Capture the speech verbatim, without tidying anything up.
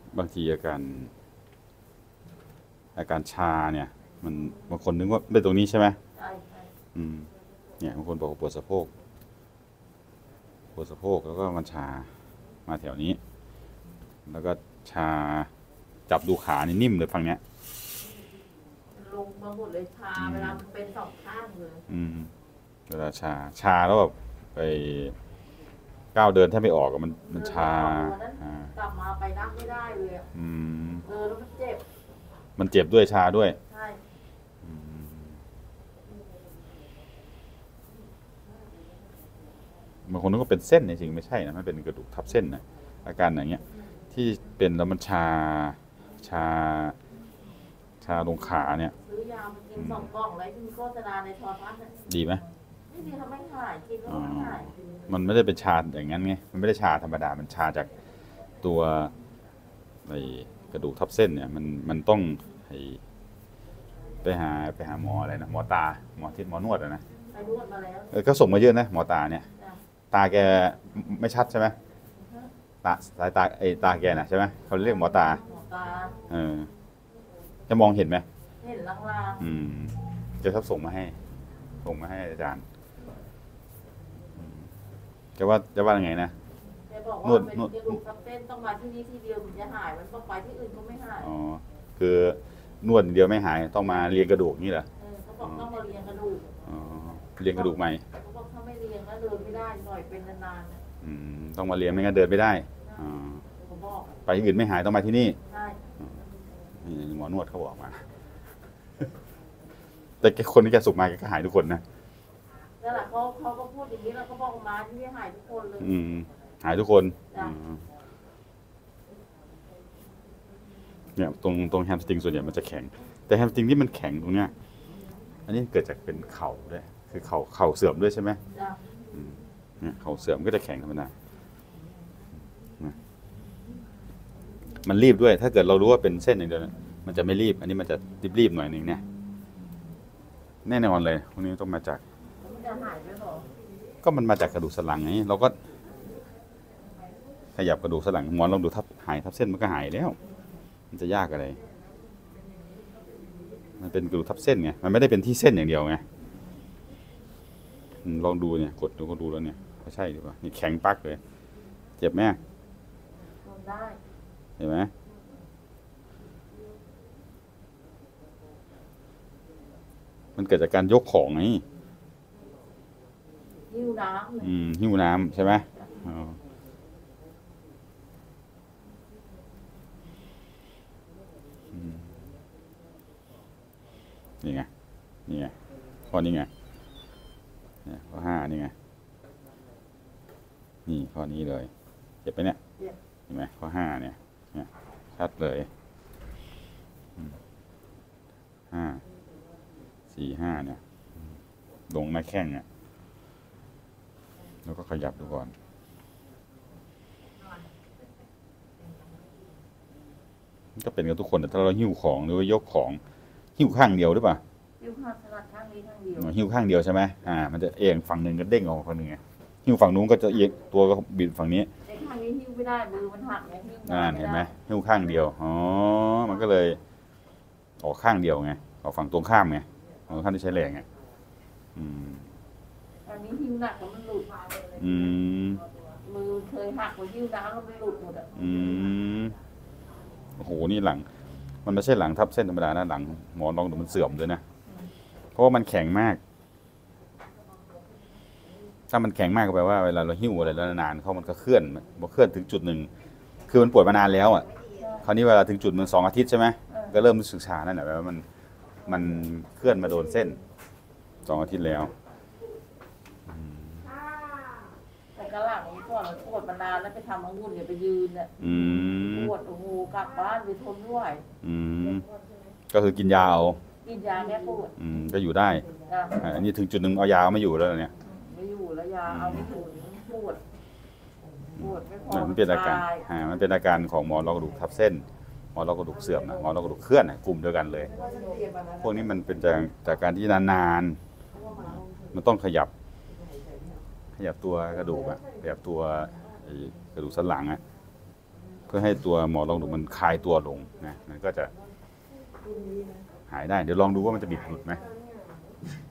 บางทีอาการอาการชาเนี่ยมันบางคนนึกว่าเป็นตรงนี้ใช่ไหมใช่ใช่อืมเนี่ยบางคนบอกว่าปวดสะโพกปวดสะโพกแล้วก็มันชามาแถวนี้แล้วก็ชาจับดูขานี่นิ่มเลยฝั่งเนี้ยลงมาหมดเลยชาเวลามันเป็นสองข้างเลยอืมเวลาชาชาแล้วแบบไปก้าวเดินแทบไม่ออกอะมันมันชาอ่ากลับมาไปนั่งไม่ได้เลยอืมเออแล้วมันเจ็บมันเจ็บด้วยชาด้วยใช่บางคนนึกว่าเป็นเส้นจริงๆไม่ใช่นะมันเป็นกระดูกทับเส้นนะอาการอย่างเงี้ยที่เป็นแล้วมันชาชาชาลงขาเนี่ยซื้อยามากินสองกล่องอะไรที่มีโฆษณาในโทรทัศน์ดีไหมไม่ดีทำไม่หายกินแล้วไม่หายมันไม่ได้เป็นชาอย่างนั้นไงมันไม่ได้ชาธรรมดามันชาจากตัวไอ้กระดูกทับเส้นเนี่ยมันมันต้องไปหาไปหาหมออะไรนะหมอตาหมอที่หมอนวดอะนะไปนวดมาแล้วเออก็ส่งมาเยอะนะหมอตาเนี่ยตาแกไม่ชัดใช่ไหมตาสายตาไอ้ตาแกน่ะใช่ไหมเขาเรียกหมอตาหมอตาเออจะมองเห็นไหมเห็นลางๆอืมจะชอบส่งมาให้ส่งมาให้อาจารย์จะว่าจะว่ายังไงนะแกบอกว่าเป็นกระดูกทับเส้นต้องมาที่นี่ที่เดียวถึงจะหายมันต้องไปที่อื่นก็ไม่หายอ๋อคือนวดเดียวไม่หายต้องมาเรียงกระดูกนี่เหรอเออเขาบอกต้องมาเรียงกระดูกอ๋อเรียงกระดูกใหม่เขาบอกถ้าไม่เรียงก็เดินไม่ได้หน่อยเป็นนานๆอืมต้องมาเรียงไม่งั้นเดินไม่ได้อ๋อไปที่อื่นไม่หายต้องมาที่นี่ใช่หมอนวดเขาบอกมาแต่คนที่แกสุกมาแกก็หายทุกคนนะนั่นแหละเขาเขาก็พูดอย่างนี้แล้วก็บอกมาที่นี่หายทุกคนเลยอืมหายทุกคนเนี่ยตรงตรงแฮมสตริงส่วนใหญ่มันจะแข็งแต่แฮมสตริงที่มันแข็งตรงเนี้ยอันนี้เกิดจากเป็นเข่าด้วยคือเข่าเข่าเสื่อมด้วยใช่ไหมเนี่ยเข่าเสื่อมก็จะแข็งธรรมดามันรีบด้วยถ้าเกิดเรารู้ว่าเป็นเส้นอย่างเดียวมันจะไม่รีบอันนี้มันจะรีบๆหน่อยหนึ่งเนี่ยแน่นอนเลยพวกนี้ต้องมาจากก็มันมาจากกระดูกสันหลังไงเราก็ขยับกระดูกสันหลังหมอนลองดูทับหายทับเส้นมันก็หายแล้วมันจะยากอะไรมันเป็นกระดูกทับเส้นไงมันไม่ได้เป็นที่เส้นอย่างเดียวไงลองดูเนี่ยกดดูก็ดูแล้วเนี่ยไม่ใช่หรือเปล่านี่แข็งปักเลยเจ็บไหมได้เห็นไหมมันเกิดจากการยกของไงหิ้วน้ำอืมหิ้วน้ำใช่ไหมนี่ไงนี่ไงข้อนี้ไงข้อห้านี่ไงนี่ข้อนี้เลยเจ็บไปเนี่ยเห็นไหมข้อห้าเนี่ยเนี่ยชัดเลยห้าสี่ห้าเนี่ยลงหน้าแข้งเนี่ยแล้วก็ขยับดูก่อนก็เป็นกันทุกคนแต่ถ้าเราหิ้วของหรือว่ายกของหิ้วข้างเดียวหรือเปล่าหิ้วข้างถนัดข้างนี้ข้างเดียวหิ้วข้างเดียวใช่ไหมอ่ามันจะเอียงฝั่งหนึ่งก็เด้งออกฝั่งหนึ่งไงหิ้วฝั่งนู้นก็จะเอียงตัวก็บิดฝั่งนี้ไอ้ข้างนี้หิ้วไม่ได้มือมันหักไงหิ้วอ่าเห็นไหมหิ้วข้างเดียวอ๋อมันก็เลยออกข้างเดียวไงออกฝั่งตรงข้ามไงฝั่งตรงข้ามที่ใช้แรงไงอืมอันนี้หิ้วหนักแล้วมันหลุดอืมมือเคยหักไปหิ้วน้ำแล้วมันหลุดหมดอ่ะอืมโอ้โหนี่หลังมันไม่ใช่หลังทับเส้นธรรมดานะหลังหมอนรองดูมันเสื่อมด้วยนะเพราะว่ามันแข็งมากถ้ามันแข็งมากก็แปลว่าเวลาเราหิ้วอะไรแล้วนานเขามันก็เคลื่อนพอเคลื่อนถึงจุดหนึ่งคือมันปวดมานานแล้วอ่ะคราวนี้เวลาถึงจุดมันสองอาทิตย์ใช่ไหมก็เริ่มรู้สึกชานั่นแหละแปลว่ามันมันเคลื่อนมาโดนเส้นสองอาทิตย์แล้วแต่กระหลังนี้ก่อนปวดมานานแล้วไปทำองุ่นอย่าไปยืนเนี่ยปวดโอ้โหกลับบ้านไปทนไม่ไหวก็คือกินยาเอากินยาแก้ปวดก็อยู่ได้อันนี้ถึงจุดหนึ่งเอายาไม่อยู่แล้วเนี่ยไม่อยู่แล้วยาเอาไม่ถึงปวดปวดไม่พอมันเป็นอาการมันเป็นอาการของหมอนรองกระดูกทับเส้นหมอนรองกระดูกเสื่อมนะหมอนรองกระดูกเคลื่อนกลุ่มเดียวกันเลยพวกนี้มันเป็นจากจากการที่นานๆมันต้องขยับขยับตัวกระดูกอะขยับตัวกระดูกสันหลังอะพื่อให้ตัวหมอนรองกระดูกมันคลายตัวลงนะมันก็จะหายได้เดี๋ยวลองดูว่ามันจะบิดหลุดไหม